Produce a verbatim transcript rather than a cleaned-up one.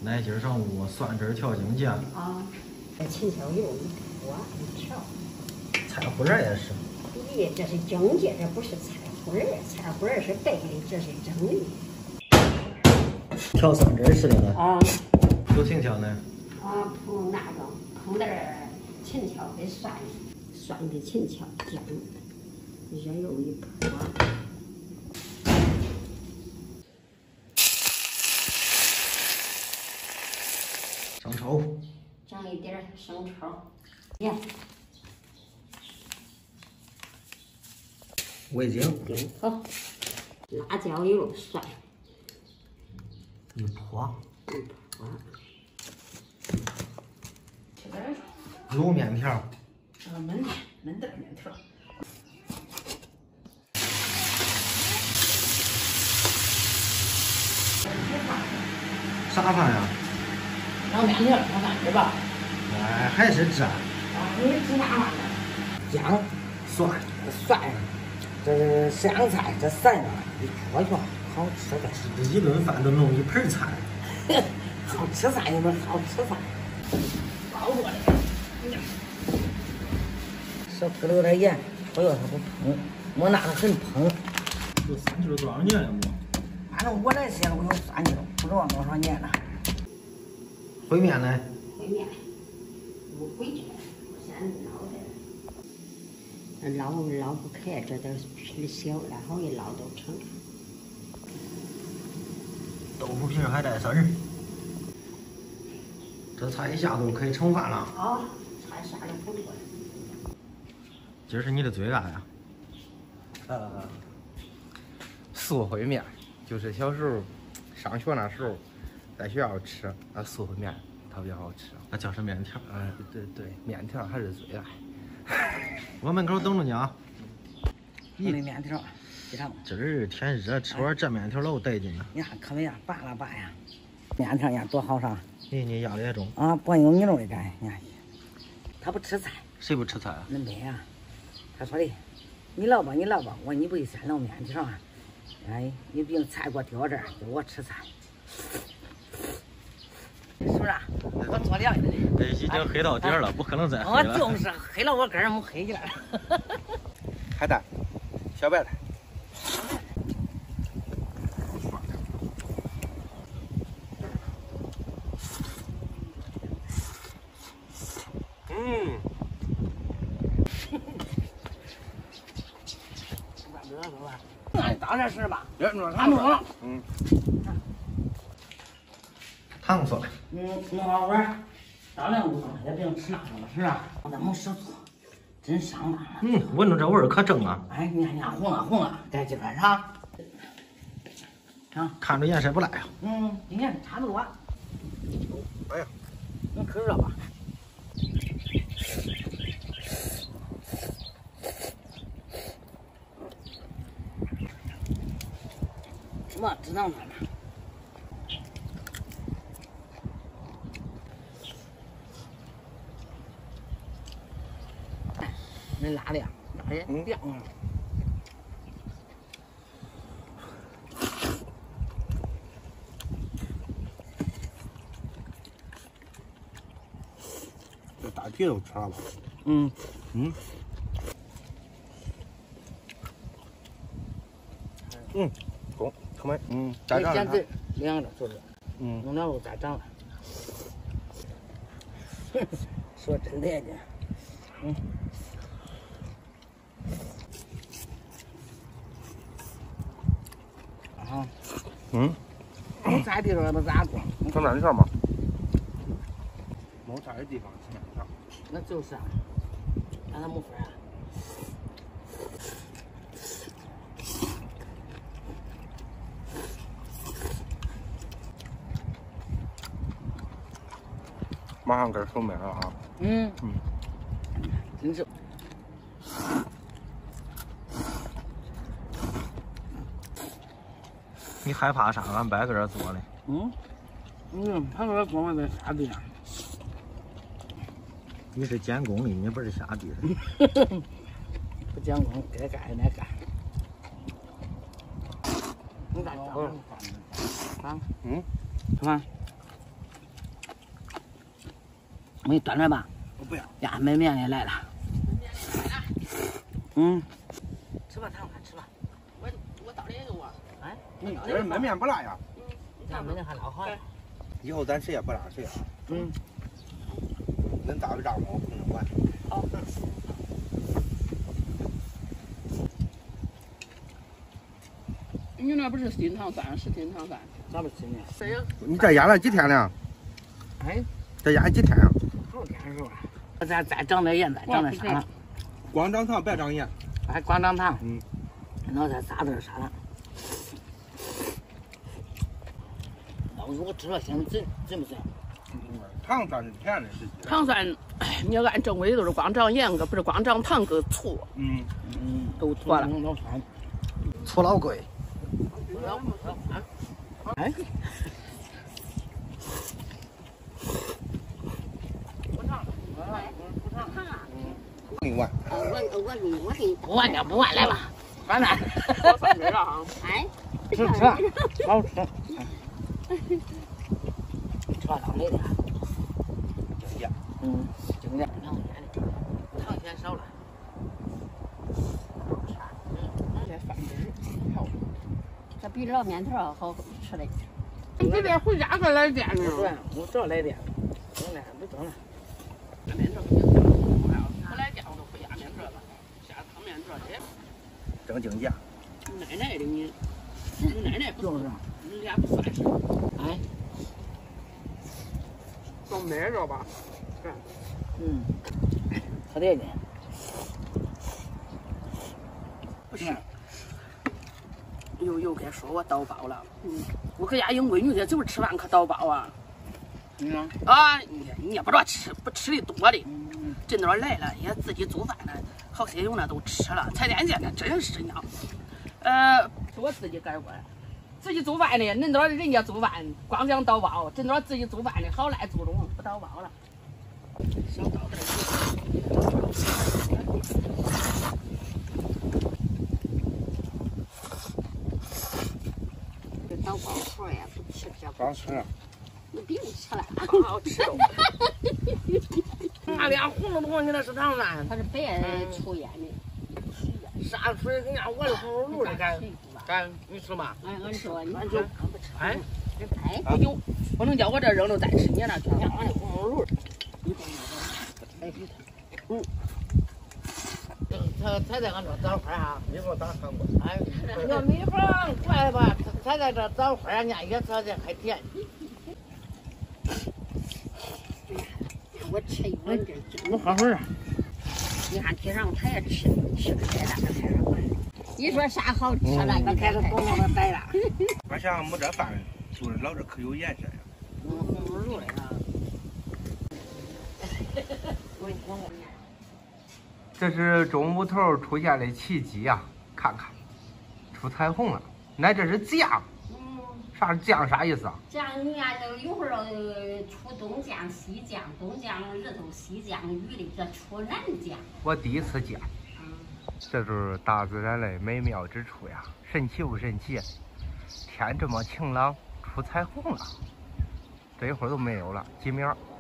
来，今儿上午蒜汁调京酱。 啊，这秦小油一泼一调。 菜花儿也是。 咦，这是蒸的，这不是菜花儿，菜花儿是备的，这是蒸的。 调蒜汁似的呢。 啊。 都挺调呢。 啊，铺那个铺点儿秦条的蒜，蒜的秦条酱，热油一泼。 生抽， 整一点生抽，盐， 味精， 丁头，辣椒油、蒜， 一泼， 一泼。这点卤面条， 这个焖焖点面条。 啥饭呀？ 老面条，老饭是吧？ 哎，还是这。 啊，你吃啥饭呢？ 姜、 蒜、 蒜，这是香菜，这蒜呢一撮撮，好吃的。 这一顿饭都弄一盆菜。 好吃饭，你们好吃饭。 包过来。 少搁了点盐，不要它不蓬，我那个很蓬。 都三十多少年了么？ 反正我来写了，我有三年，不知道多少年了。 烩面呢？ 烩面，不烩着，我先捞点。捞捞不开，这点皮小，然后一捞都成。 豆腐皮还带丝儿。这菜一下都可以盛饭了。 好，菜下就不错了。 今儿是你的最爱呀？ 呃，素烩面，就是小时候上学那时候，在学校吃那素烩面特别好吃。 那叫是面条。 嗯、呃，对对，面条还是最爱。 我门口等着你啊。 你的面条，给他们。 今儿天热，吃碗这面条老得劲了。 你看可没呀，扒拉扒呀，面条呀多好上。 咦，你压力也重啊，不用你弄的干，你看，他不吃菜。 谁不吃菜啊？ 那没呀，他说的，你捞吧，你捞吧，我说你不得先捞面条啊？哎，你别菜给我丢这儿，给我吃菜，是不是啊？我做凉的。 这已经黑到底儿了，不可能再黑了。 我就是黑了我根儿没黑劲儿。 海带，小白菜。嗯。 那当然是吧。 别弄他弄了。 嗯。 糖蒜。 嗯，弄好碗，当然不弄，也不用吃那个了，是吧？咱没少做，真上当了。 嗯，闻着这味儿可正啊！ 哎，你看，你看，红了，红了，在这边上。啊， 看着颜色不赖啊。 嗯，今年差不多。 哎呀， 你可热吧？我知道了。哎，那辣的呀，辣的，嗯，嗯。 这大皮都吃了吧？ 嗯嗯。嗯，中，可没。嗯，再长点子，两个就是， 嗯， 弄两路再长了。说真的呢，嗯。啊。 嗯。 没菜地方不咋做。 吃面条吗？没菜的地方吃面条。 那就是啊，让他没法啊。 马上该收面了啊！ 嗯嗯， 真是。 你害怕啥？俺白搁这做的。 嗯，嗯，他说光我在下地上。 你是监工的，你不是下地的。 不监工，该干还得干。你咋讲？啊？ 嗯， 什么？ 我给你端着吧。 我不要。 呀，买面也来了。嗯，吃吧，糖饭吃吧。 我我倒了一个我。 哎， 你这人焖面不辣呀？ 嗯， 咱们这还老好。 以后咱谁也不辣谁啊。 嗯。 恁大个丈夫我不能管。 好。 你那不是新唐山，是新唐山。 咋不新呢？ 这个你这压了几天了？ 哎， 这压几天啊？ 好天是吧？咱再长点盐，再长点沙拉。 光长糖别长盐。 还光长糖。 嗯。 然后再撒点沙拉。老子我吃了香，真真不行。 糖算是甜的，是。 唐山，你要按正规都是光长盐，可不是光长糖跟醋。 嗯嗯， 都错了。 老酸。 醋老贵。 哎。 不烫， 不烫啊！ 给你碗。 我我我给我给你不碗就不碗来吧，反正。 我放这了啊！ 哎， 吃吃，好吃。吃了糖来点。 经验。 嗯，经验。两块钱的，糖嫌少了。 这饭汁好。 这比老面条好吃嘞。 你这边回家可来点呢？ 对，我这来点。整了，不整了。 这面条肯定好呀！我来家我都会压面条了，下汤面条去。 整经验。 奶奶的你，你奶奶不就是。 你俩不算是。 哎。 装麦着吧？是。 嗯。喝点点。 不是。又又该说我叨包了。嗯。我搁家有闺女家就是吃饭可叨包啊。 嗯。 啊，你你也不知道吃不吃的多的。嗯。这哪来了也自己做饭呢，好些有那都吃了。彩电见的真是呢。呃，是我自己改过来。自己做饭的，恁多人家做饭光讲叨包，真多自己做饭的好赖做中不叨包了。小叨点。 这叨包盒呀，不吃这刚吃了。 你不用吃了， 好吃哦。 那俩红彤彤，你那是唐山？ 它是白出烟的。 啥水？人家我是红肉肉的，干干，你吃吗？ 哎，我说你俺就不吃。哎， 哎， 不行，不能叫我这扔了再吃，你那全俺那红肉肉。你不能哎，嗯。他才在俺这枣花啊， 你给我打韩国。 哎，要米饭过来吧，才在这枣花，人家也说这还甜。 我吃一碗这， 我喝会儿。 你看天上他也吃，吃的太大了，天上。你说啥好吃了？你开始咣咣的摆了。 我想没这饭，就是老这可有颜色呀。 红肉肉的啊。 这是中午头出现的奇迹呀！看看，出彩虹了。那这是酱，啥酱啥意思啊？ 酱你呀，就有会儿出东酱西酱，东酱日头，西酱鱼的，这出南酱。 我第一次见，这就是大自然的美妙之处呀！神奇不神奇？天这么晴朗，出彩虹了，这一会儿都没有了，几秒。